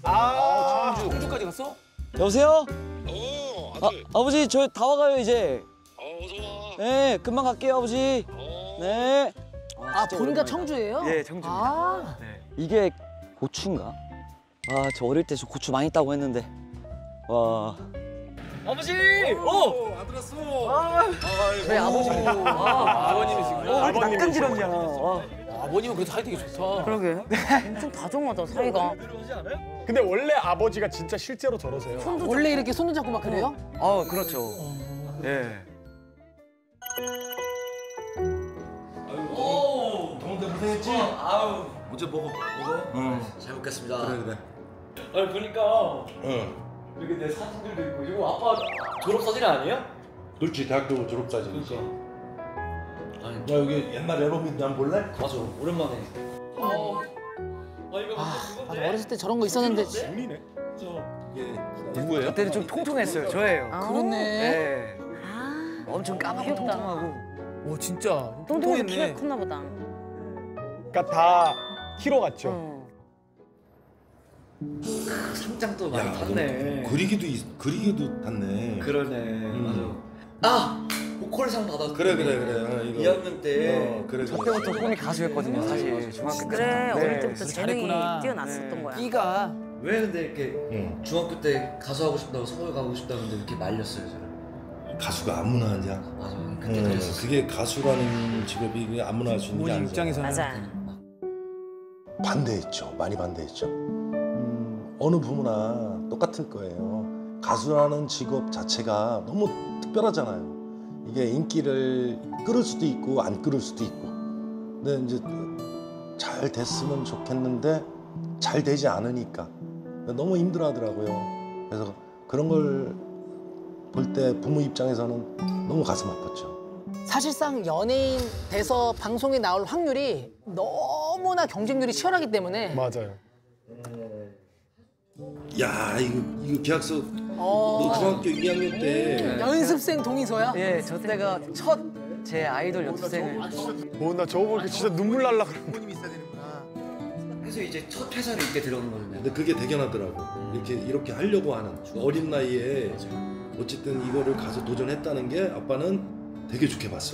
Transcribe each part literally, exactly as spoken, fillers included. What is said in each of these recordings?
아, 청주. 청주까지 갔어? 여보세요? 어, 아, 아들. 아버지 저 다 와가요 이제. 어, 어서 와. 네, 금방 갈게요 아버지. 어. 네. 아, 본가 청주예요? 예, 청주입니다. 아, 네. 이게 고추인가? 아, 저 어릴 때 저 고추 많이 따고 했는데. 와. 아버지! 오! 아들 왔어. 아, 저희 아버지. 아, 아버님이시구나. 어, 왜 이렇게 낯간지럽냐. 아. 아버님은 그래도 사이 되게 좋다. 그러게. 엄청 다정하다, 사이가. 근데 원래 아버지가 진짜 실제로 저러세요. 원래 이렇게 손을 잡고 막 그래요? 아, 그렇죠. 예. 오, 동대 고생했지? 아우. 먼저 먹어. 먹어? 응. 잘 먹겠습니다. 그래 그래. 아니 보니까 응. 여기 내 사진들도 있고 이거 아빠 졸업 사진 아니에요? 그렇지, 대학교 졸업사진. 그러니까. 아니, 야 여기 옛날 앨범인데 한번 볼래? 맞아. 오랜만에. 어. 아 이거 아, 맞아. 맞아. 어렸을 때 저런 거 있었는데. 재미네. 이게 누구예요? 그때는 좀 통통했어요. 저예요. 아, 그렇네. 네. 아, 엄청 까맣고 귀엽다. 통통하고. 오, 진짜. 똥똥이 키가 컸나 보다. 그러니까 다 히로 같죠. 어. 상장도 많이 야, 탔네. 너 그리기도 있- 그리기도 탔네. 그러네. 맞아. 아! 보컬상 받았어. 그래 그래 그래. 어, 이거. 이 학년 때. 어, 그래 저 그래. 때부터 꿈이 가수였거든요, 사실. 중학교 때. 그래, 어릴 때부터 그래서 재능이 잘했구나. 뛰어났었던 네. 거야. 끼가. 왜 근데 이렇게 응. 중학교 때 가수 하고 싶다고 서울 가고 싶다고 근데 이렇게 말렸어요 저를. 가수가 아무나 하냐? 맞아 그때 응, 그랬었어. 그게 가수라는 직업이 그냥 아무나 할 수 있는 게 부모님 아니잖아. 입장에서는. 맞아. 반대했죠. 많이 반대했죠. 음, 어느 부모나 똑같을 거예요. 가수라는 직업 자체가 너무 특별하잖아요. 이게 인기를 끌을 수도 있고 안 끌을 수도 있고. 근데 이제 잘 됐으면 좋겠는데 잘 되지 않으니까 너무 힘들어하더라고요. 그래서 그런 걸 볼 때 부모 입장에서는 너무 가슴 아팠죠. 사실상 연예인 돼서 방송에 나올 확률이 너무나 경쟁률이 치열하기 때문에. 맞아요. 야 이거 이거 계약서 어. 너 중학교 이 학년 때 연습생 동의서야? 예, 저 때가 첫 제 아이돌 연습생을. 어, 나 저거 보니까 진짜 눈물 날라 그런다. 그래서 이제 첫 회사를 이때 들어오는 거잖아요. 근데 그게 대견하더라고. 이렇게 이렇게 하려고 하는 어린 나이에 어쨌든 이거를 가서 도전했다는 게 아빠는 되게 좋게 봤어.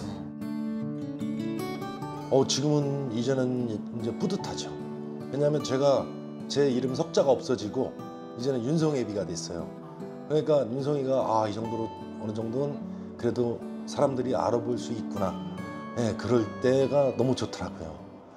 어 지금은 이제는 이제 뿌듯하죠. 왜냐하면 제가 제 이름 석자가 없어지고 이제는 윤성애비가 됐어요. 그러니까 윤성이가 아 이 정도로 어느 정도는 그래도 사람들이 알아볼 수 있구나. 네, 그럴 때가 너무 좋더라고요.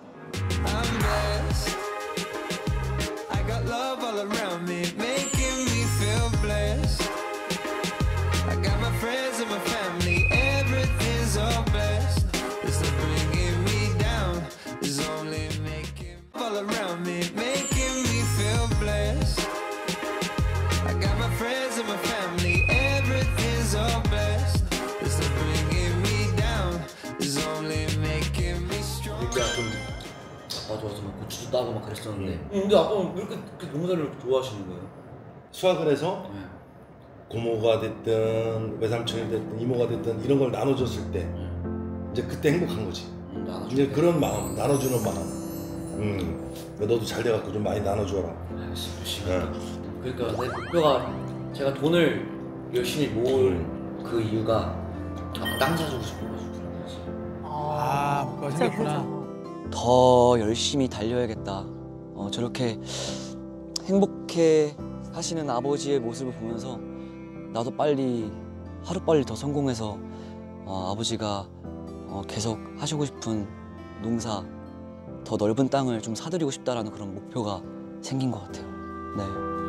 I got love all around me, making me feel blessed. I got my friends and my family, everything's all blessed. It's not bringing me down, it's only making all around me, making me feel blessed. I got my friends and my family, everything's all blessed. It's not bringing me down, it's only making me strong. 그러니까 좀 맞아 맞아 막 고추도 따고 막 그랬었는데. 근데 아빠는 왜 이렇게, 이렇게 농사를 좋아하시는 거예요? 수학을 해서 네. 고모가 됐든 외삼촌이 됐든 이모가 됐든 이런 걸 나눠줬을 때 이제 그때 행복한 거지. 음, 나눠주고. 이제 그런 마음, 나눠주는 마음. 음, 너도 잘 돼갖고 좀 많이 나눠줘라. 열심히. 네. 그러니까 내 목표가 제가 돈을 열심히 모을 음. 그 이유가 아빠 땅 사주고 싶어가지고 그런 거지. 아, 뭐가 생겼구나. 더 열심히 달려야겠다. 어, 저렇게 행복해 하시는 아버지의 모습을 보면서 나도 빨리 하루빨리 더 성공해서 어, 아버지가 어, 계속 하시고 싶은 농사, 더 넓은 땅을 좀 사드리고 싶다라는 그런 목표가 생긴 것 같아요. 네.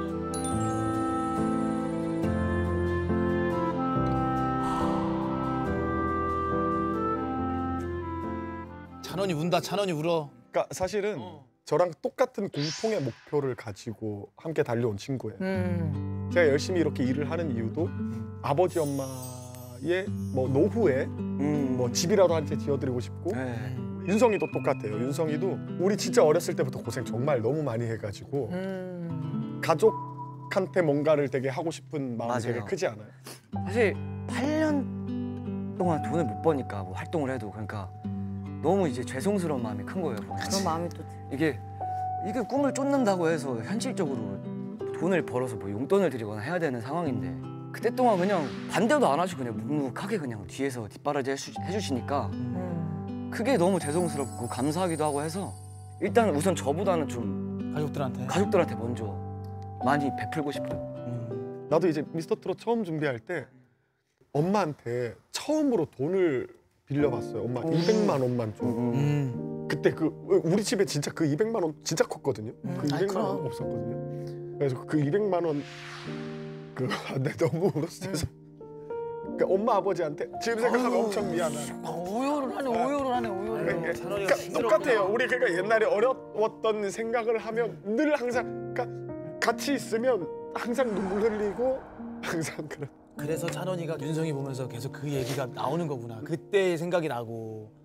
찬원이 운다, 찬원이 울어. 그러니까 사실은 저랑 똑같은 공통의 목표를 가지고 함께 달려온 친구예요. 음. 제가 열심히 이렇게 일을 하는 이유도 아버지 엄마의 뭐 노후에 음, 뭐 집이라도 한 채 지어드리고 싶고 네. 윤성이도 똑같아요. 윤성이도 우리 진짜 어렸을 때부터 고생 정말 너무 많이 해가지고 음. 가족한테 뭔가를 되게 하고 싶은 마음이 맞아요. 되게 크지 않아요? 사실 팔 년 동안 돈을 못 버니까 뭐 활동을 해도 그러니까 너무 이제 죄송스러운 마음이 큰 거예요. 보면. 그런 마음이 또. 이게 이게 꿈을 쫓는다고 해서 현실적으로 돈을 벌어서 뭐 용돈을 드리거나 해야 되는 상황인데 그때 동안 그냥 반대도 안 하시고 그냥 묵묵하게 그냥 뒤에서 뒷바라지 해주, 해주시니까 음. 그게 너무 죄송스럽고 감사하기도 하고 해서 일단 우선 저보다는 좀 가족들한테. 가족들한테 먼저 많이 베풀고 싶어요. 음. 나도 이제 미스터 트롯 처음 준비할 때 엄마한테 처음으로 돈을 빌려봤어요. 엄마 이백만 원만 줘. 음. 그때 그 우리 집에 진짜 그 이백만 원 진짜 컸거든요. 음, 그 아이, 이백만 원 그럼. 없었거든요. 그래서 그 이백만 원 그 내 너무 울었어요. 그러니까 엄마 아버지한테 지금 생각하면 아유. 엄청 미안하다. 아, 오열을 하네, 오열을 하네, 오열을. 아유, 찬원이가 그러니까 힘들었구나. 똑같아요. 우리 그러니까 옛날에 어려웠던 생각을 하면 늘 항상 그러니까 같이 있으면 항상 눈물 흘리고 항상 그런. 그래서 찬원이가 윤성이 보면서 계속 그 얘기가 나오는 거구나. 그때의 생각이 나고.